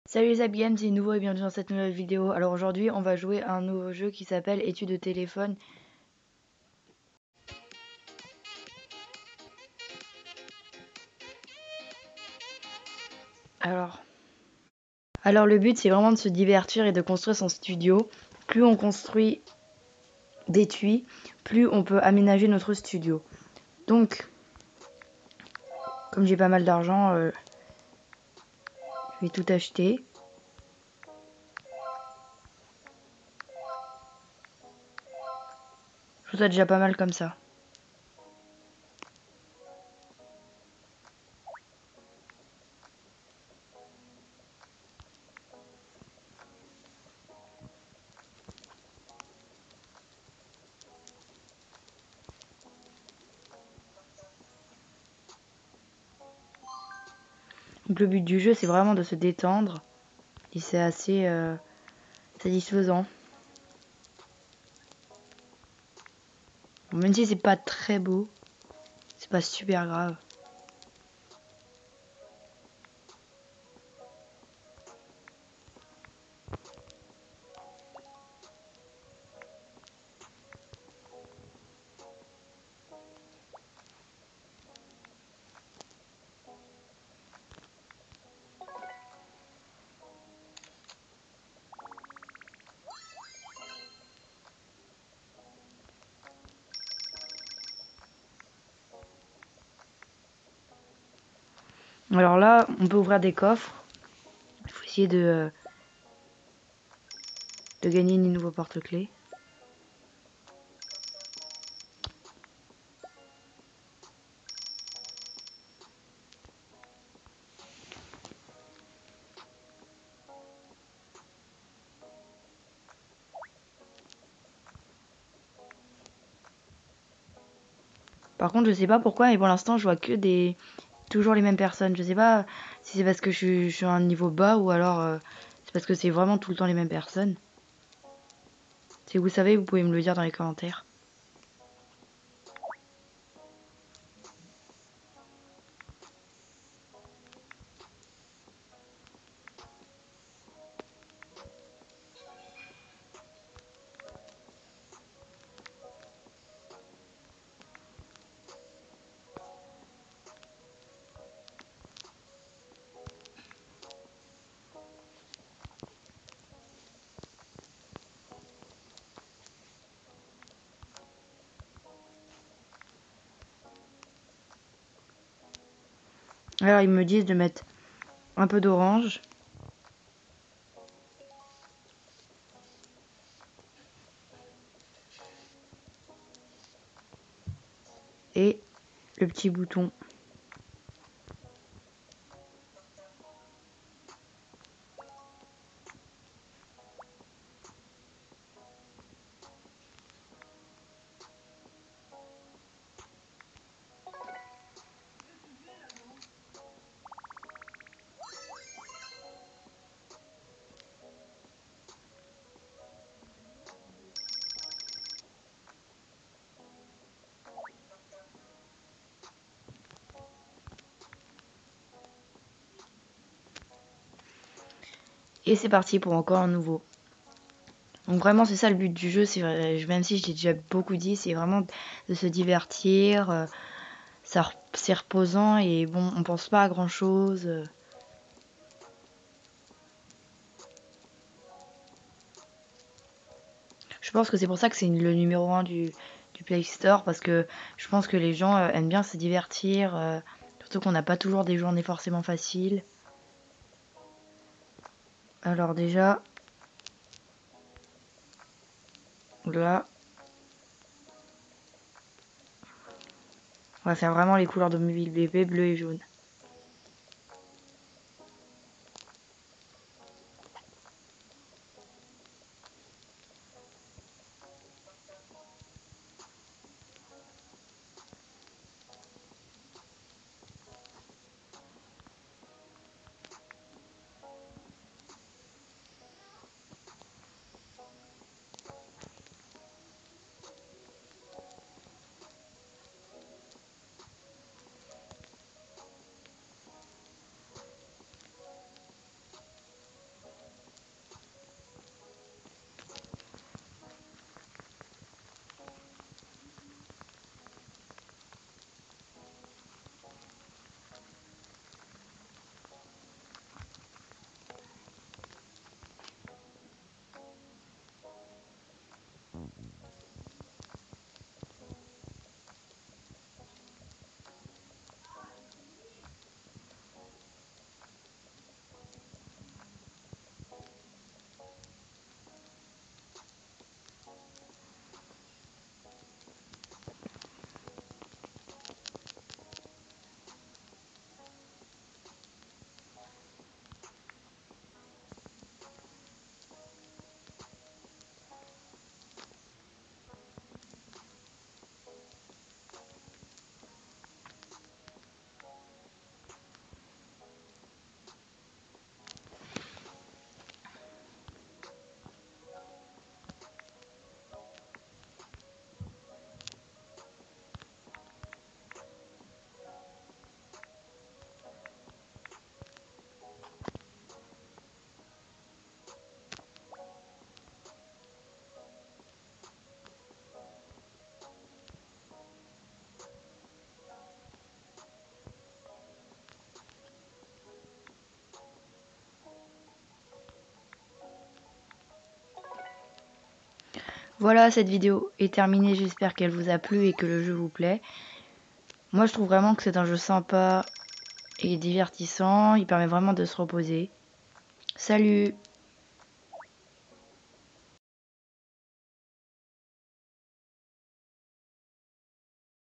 Salut les Games, c'est nouveau et bienvenue dans cette nouvelle vidéo. Alors aujourd'hui on va jouer à un nouveau jeu qui s'appelle Études de téléphone. Alors le but c'est vraiment de se divertir et de construire son studio. Plus on construit des tuiles, plus on peut aménager notre studio. Donc, comme j'ai pas mal d'argent, je vais tout acheter. Je trouve ça déjà pas mal comme ça. Donc le but du jeu c'est vraiment de se détendre et c'est assez satisfaisant. Bon, même si c'est pas très beau, c'est pas super grave. Alors là, on peut ouvrir des coffres. Il faut essayer de gagner des nouveaux porte-clés. Par contre, je sais pas pourquoi, mais pour l'instant, je vois que toujours les mêmes personnes. Je sais pas si c'est parce que je suis à un niveau bas ou alors c'est parce que c'est vraiment tout le temps les mêmes personnes. Si vous savez, vous pouvez me le dire dans les commentaires. Alors, ils me disent de mettre un peu d'orange. Et le petit bouton. Et c'est parti pour encore un nouveau. Donc vraiment c'est ça le but du jeu, c'est même si je l'ai déjà beaucoup dit, c'est vraiment de se divertir, c'est reposant et bon on pense pas à grand chose. Je pense que c'est pour ça que c'est le numéro 1 du Play Store parce que je pense que les gens aiment bien se divertir, surtout qu'on n'a pas toujours des journées forcément faciles. Alors déjà là on va faire vraiment les couleurs de mobile bébé, bleu et jaune. Voilà, cette vidéo est terminée, j'espère qu'elle vous a plu et que le jeu vous plaît. Moi je trouve vraiment que c'est un jeu sympa et divertissant, il permet vraiment de se reposer. Salut!